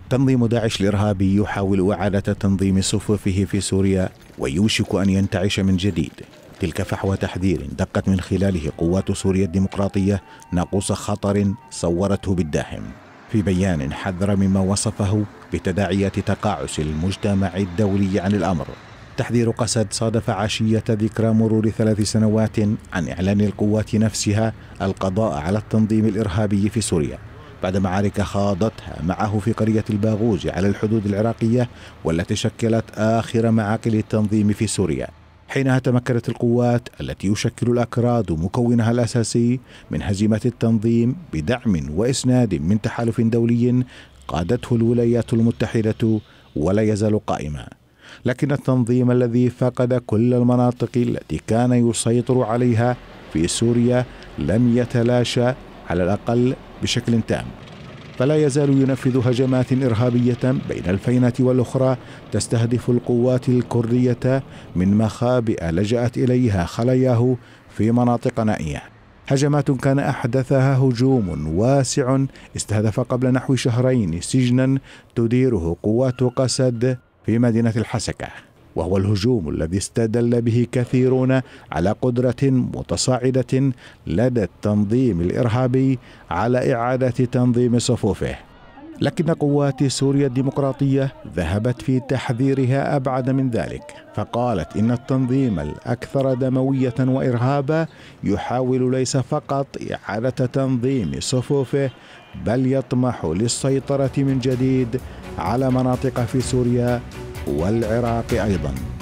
تنظيم داعش الإرهابي يحاول إعادة تنظيم صفوفه في سوريا ويوشك أن ينتعش من جديد. تلك فحوى تحذير دقت من خلاله قوات سوريا الديمقراطية ناقوس خطر صورته بالداهم. في بيان حذر مما وصفه بتداعيات تقاعس المجتمع الدولي عن الأمر. تحذير قسد صادف عشية ذكرى مرور 3 سنوات عن إعلان القوات نفسها القضاء على التنظيم الإرهابي في سوريا، بعد معارك خاضتها معه في قرية الباغوز على الحدود العراقية، والتي شكلت آخر معاقل التنظيم في سوريا. حينها تمكنت القوات التي يشكل الأكراد مكونها الأساسي من هزيمة التنظيم بدعم وإسناد من تحالف دولي قادته الولايات المتحدة ولا يزال قائما. لكن التنظيم الذي فقد كل المناطق التي كان يسيطر عليها في سوريا لم يتلاشى على الأقل بشكل تام، فلا يزال ينفذ هجمات إرهابية بين الفينة والأخرى تستهدف القوات الكردية من مخابئ لجأت إليها خلاياه في مناطق نائية. هجمات كان أحدثها هجوم واسع استهدف قبل نحو شهرين سجنا تديره قوات قسد في مدينة الحسكة، وهو الهجوم الذي استدل به كثيرون على قدرة متصاعدة لدى التنظيم الإرهابي على إعادة تنظيم صفوفه. لكن قوات سوريا الديمقراطية ذهبت في تحذيرها أبعد من ذلك، فقالت إن التنظيم الأكثر دموية وإرهابا يحاول ليس فقط إعادة تنظيم صفوفه، بل يطمح للسيطرة من جديد على مناطق في سوريا والعراق أيضا.